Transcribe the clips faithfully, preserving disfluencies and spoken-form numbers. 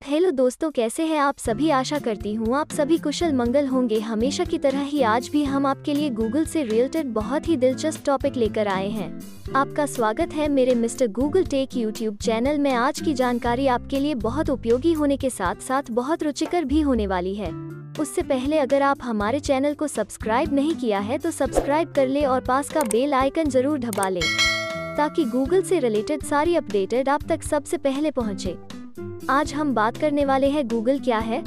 Hello दोस्तों, कैसे हैं आप सभी। आशा करती हूँ आप सभी कुशल मंगल होंगे। हमेशा की तरह ही आज भी हम आपके लिए गूगल से रिलेटेड बहुत ही दिलचस्प टॉपिक लेकर आए हैं। आपका स्वागत है मेरे mister Google tech YouTube channel में। आज की जानकारी आपके लिए बहुत उपयोगी होने के साथ साथ बहुत रुचिकर भी होने वाली है। उससे पहले अगर आप हमारे चैनल को सब्सक्राइब नहीं किया है तो सब्सक्राइब कर ले और पास का बेल आइकन जरूर दबा ले ताकि गूगल से रिलेटेड सारी अपडेटेड आप तक सबसे पहले पहुंचे। आज हम बात करने वाले हैं गूगल क्या है।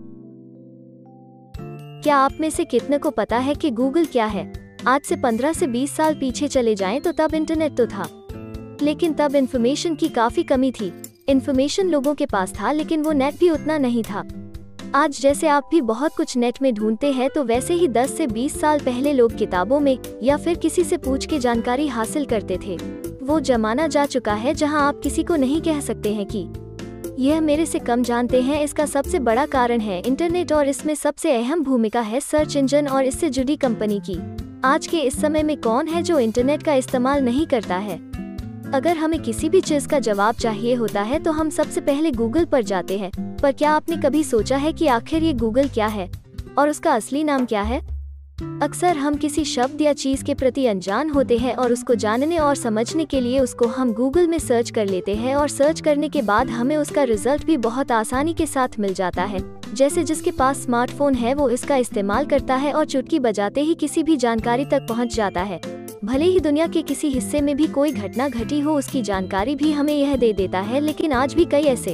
क्या आप में से कितने को पता है कि गूगल क्या है? आज से पंद्रह से बीस साल पीछे चले जाएं तो तब इंटरनेट तो था, लेकिन तब इन्फॉर्मेशन की काफी कमी थी। इन्फॉर्मेशन लोगों के पास था लेकिन वो नेट भी उतना नहीं था। आज जैसे आप भी बहुत कुछ नेट में ढूंढते हैं तो वैसे ही दस से बीस साल पहले लोग किताबों में या फिर किसी से पूछ के जानकारी हासिल करते थे। वो जमाना जा चुका है जहां आप किसी को नहीं कह सकते हैं कि यह मेरे से कम जानते हैं। इसका सबसे बड़ा कारण है इंटरनेट और इसमें सबसे अहम भूमिका है सर्च इंजन और इससे जुड़ी कंपनी की। आज के इस समय में कौन है जो इंटरनेट का इस्तेमाल नहीं करता है? अगर हमें किसी भी चीज का जवाब चाहिए होता है तो हम सबसे पहले गूगल पर जाते हैं। पर क्या आपने कभी सोचा है कि आखिर ये गूगल क्या है और उसका असली नाम क्या है? अक्सर हम किसी शब्द या चीज के प्रति अनजान होते हैं और उसको जानने और समझने के लिए उसको हम गूगल में सर्च कर लेते हैं और सर्च करने के बाद हमें उसका रिजल्ट भी बहुत आसानी के साथ मिल जाता है। जैसे जिसके पास स्मार्टफोन है वो इसका इस्तेमाल करता है और चुटकी बजाते ही किसी भी जानकारी तक पहुंच जाता है। भले ही दुनिया के किसी हिस्से में भी कोई घटना घटी हो उसकी जानकारी भी हमें यह दे देता है। लेकिन आज भी कई ऐसे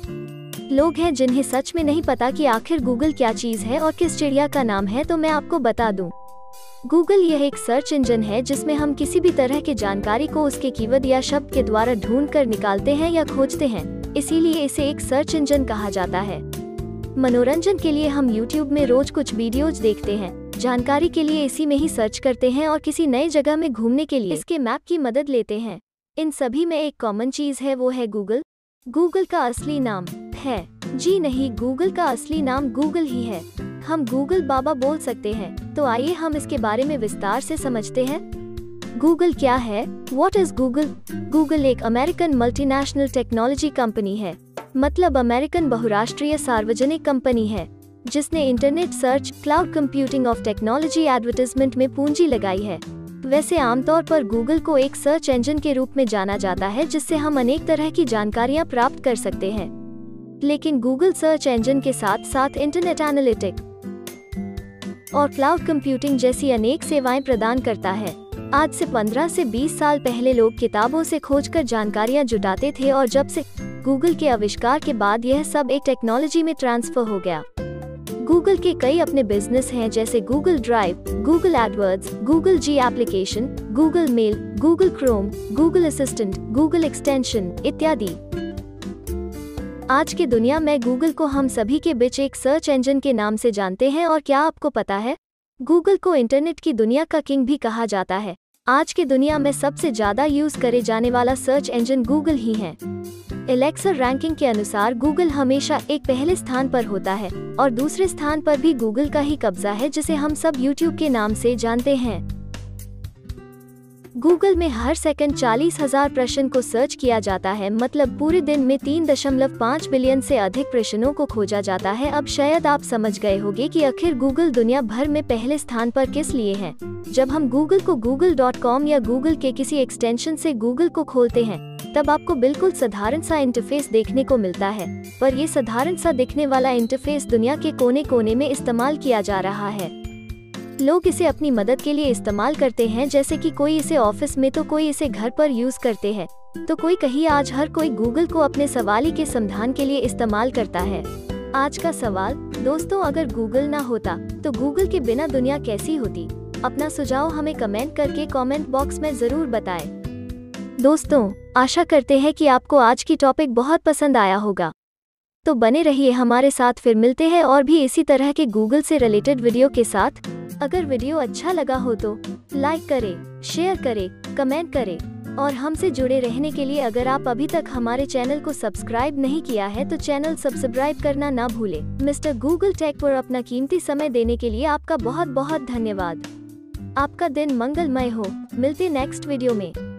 लोग हैं जिन्हें सच में नहीं पता कि आखिर गूगल क्या चीज है और किस चिड़िया का नाम है। तो मैं आपको बता दूं, गूगल यह एक सर्च इंजन है जिसमें हम किसी भी तरह की जानकारी को उसके कीवर्ड या शब्द के द्वारा ढूंढ कर निकालते हैं या खोजते हैं, इसीलिए इसे एक सर्च इंजन कहा जाता है। मनोरंजन के लिए हम यूट्यूब में रोज कुछ वीडियोज देखते हैं, जानकारी के लिए इसी में ही सर्च करते हैं और किसी नई जगह में घूमने के लिए इसके मैप की मदद लेते हैं। इन सभी में एक कॉमन चीज है, वो है गूगल। गूगल का असली नाम है? जी नहीं, गूगल का असली नाम गूगल ही है। हम गूगल बाबा बोल सकते हैं। तो आइए हम इसके बारे में विस्तार से समझते हैं। गूगल क्या है? What is Google? गूगल एक अमेरिकन मल्टीनेशनल टेक्नोलॉजी कंपनी है, मतलब अमेरिकन बहुराष्ट्रीय सार्वजनिक कंपनी है जिसने internet search, cloud computing of technology, advertisement में पूंजी लगाई है। वैसे आमतौर पर गूगल को एक सर्च इंजन के रूप में जाना जाता है जिससे हम अनेक तरह की जानकारियां प्राप्त कर सकते हैं, लेकिन गूगल सर्च इंजन के साथ साथ इंटरनेट एनालिटिक और क्लाउड कंप्यूटिंग जैसी अनेक सेवाएं प्रदान करता है। आज से पंद्रह से बीस साल पहले लोग किताबों से खोजकर जानकारियां जुटाते थे और जब से गूगल के आविष्कार के बाद यह सब एक टेक्नोलॉजी में ट्रांसफर हो गया। गूगल के कई अपने बिजनेस हैं जैसे Google drive, Google AdWords, Google G application, Google mail, Google Chrome, Google assistant, Google extension इत्यादि। आज की दुनिया में गूगल को हम सभी के बीच एक सर्च इंजन के नाम से जानते हैं। और क्या आपको पता है, गूगल को इंटरनेट की दुनिया का किंग भी कहा जाता है। आज की दुनिया में सबसे ज्यादा यूज करे जाने वाला सर्च इंजन गूगल ही है। एलेक्सा रैंकिंग के अनुसार गूगल हमेशा एक पहले स्थान पर होता है और दूसरे स्थान पर भी गूगल का ही कब्जा है जिसे हम सब यूट्यूब के नाम से जानते हैं। गूगल में हर सेकंड चालीस हजार प्रश्न को सर्च किया जाता है, मतलब पूरे दिन में तीन दशमलव पाँच बिलियन से अधिक प्रश्नों को खोजा जाता है। अब शायद आप समझ गए होंगे कि आखिर गूगल दुनिया भर में पहले स्थान पर किस लिए है। जब हम गूगल को गूगल डॉट कॉम या गूगल के किसी एक्सटेंशन से गूगल को खोलते हैं तब आपको बिल्कुल साधारण सा इंटरफेस देखने को मिलता है, पर ये साधारण सा दिखने वाला इंटरफेस दुनिया के कोने कोने में इस्तेमाल किया जा रहा है। लोग इसे अपनी मदद के लिए इस्तेमाल करते हैं, जैसे कि कोई इसे ऑफिस में तो कोई इसे घर पर यूज करते हैं तो कोई कहीं। आज हर कोई गूगल को अपने सवाल के समाधान के लिए इस्तेमाल करता है। आज का सवाल दोस्तों, अगर गूगल ना होता तो गूगल के बिना दुनिया कैसी होती? अपना सुझाव हमें कमेंट करके कमेंट बॉक्स में जरूर बताएं। दोस्तों, आशा करते हैं कि आपको आज की टॉपिक बहुत पसंद आया होगा, तो बने रहिए हमारे साथ। फिर मिलते हैं और भी इसी तरह के गूगल से रिलेटेड वीडियो के साथ। अगर वीडियो अच्छा लगा हो तो लाइक करें, शेयर करें, कमेंट करें और हमसे जुड़े रहने के लिए अगर आप अभी तक हमारे चैनल को सब्सक्राइब नहीं किया है तो चैनल सब्सक्राइब करना ना भूलें। मिस्टर गूगल टेक पर अपना कीमती समय देने के लिए आपका बहुत बहुत धन्यवाद। आपका दिन मंगलमय हो। मिलते नेक्स्ट वीडियो में।